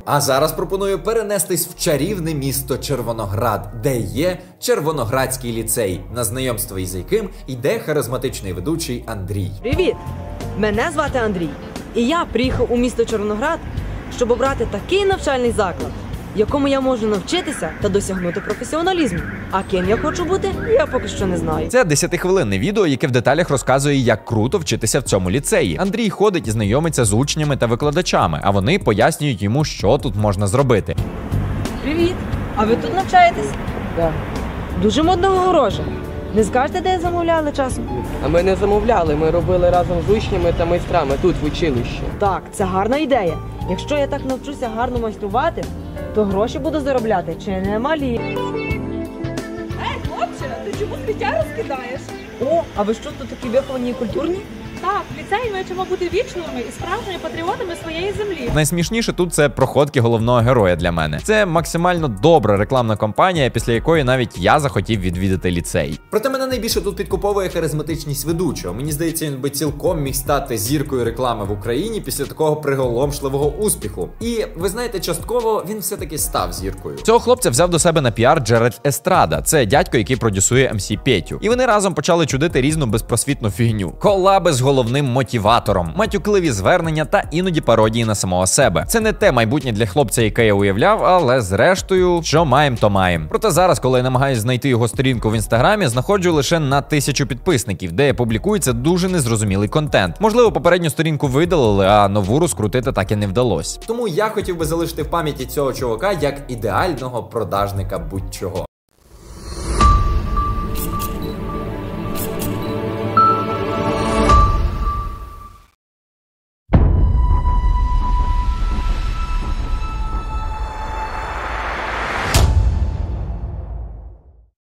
А зараз пропоную перенестись в чарівне місто Червоноград, де є Червоноградський ліцей, на знайомство із яким йде харизматичний ведучий Андрій. Привіт! Мене звати Андрій. І я приїхав у місто Червоноград, щоб обрати такий навчальний заклад, в якому я можу навчитися та досягнути професіоналізму. А ким я хочу бути, я поки що не знаю. Це 10-хвилинне відео, яке в деталях розказує, як круто вчитися в цьому ліцеї. Андрій ходить і знайомиться з учнями та викладачами, а вони пояснюють йому, що тут можна зробити. Привіт! А ви тут навчаєтесь? Так. Дуже модного огорожа. Не скажете, де замовляли часом? А ми не замовляли, ми робили разом з учнями та майстрами тут, в училищі. Так, це гарна ідея. Якщо я так навчуся гарно майструвати, то гроші буду заробляти чи не малі. Ей, хлопче, ти чому сміття розкидаєш? О, а ви що, тут такі виховані і культурні? Так, в ліцеї ми вчимо бути вічливими і справжніми патріотами своєї землі. Найсмішніше тут це проходки головного героя для мене. Це максимально добра рекламна кампанія, після якої навіть я захотів відвідати ліцей. Проте мене найбільше тут підкуповує харизматичність ведучого. Мені здається, він би цілком міг стати зіркою реклами в Україні після такого приголомшливого успіху. І ви знаєте, частково він все-таки став зіркою. Цього хлопця взяв до себе на піар Джеред Естрада. Це дядько, який продюсує МС Петю. І вони разом почали чудити різну безпросвітну фігню. Колаби з головним мотиватором, матюкливі звернення та іноді пародії на самого себе. Це не те майбутнє для хлопця, яке я уявляв, але зрештою, що маєм, то маєм. Проте зараз, коли я намагаюся знайти його сторінку в інстаграмі, знаходжу лише на 1000 підписників, де публікується дуже незрозумілий контент. Можливо, попередню сторінку видалили, а нову розкрутити так і не вдалося. Тому я хотів би залишити в пам'яті цього чувака як ідеального продажника будь-чого.